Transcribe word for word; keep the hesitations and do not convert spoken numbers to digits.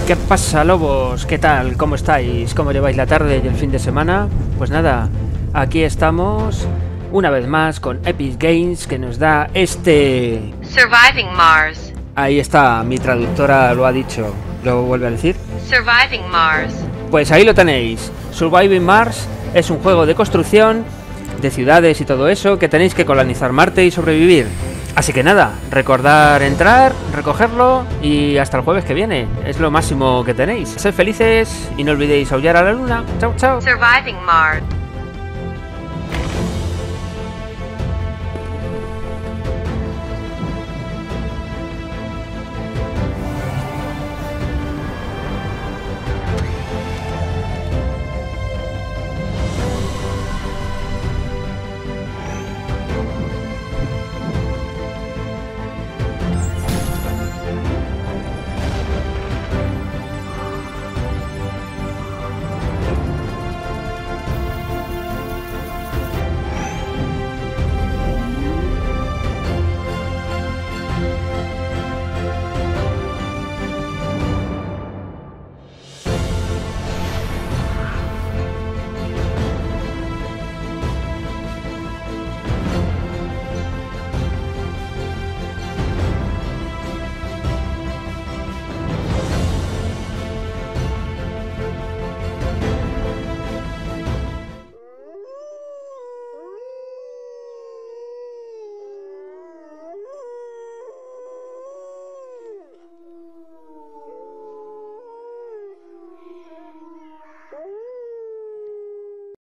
¿Qué pasa, lobos? ¿Qué tal? ¿Cómo estáis? ¿Cómo lleváis la tarde y el fin de semana? Pues nada, aquí estamos una vez más con Epic Games, que nos da este... Surviving Mars. Ahí está, mi traductora lo ha dicho. ¿Lo vuelve a decir? Surviving Mars. Pues ahí lo tenéis. Surviving Mars es un juego de construcción, de ciudades y todo eso, que tenéis que colonizar Marte y sobrevivir. Así que nada, recordar entrar, recogerlo y hasta el jueves que viene. Es lo máximo que tenéis. Sed felices y no olvidéis aullar a la luna. Chao, chao. Surviving Mars.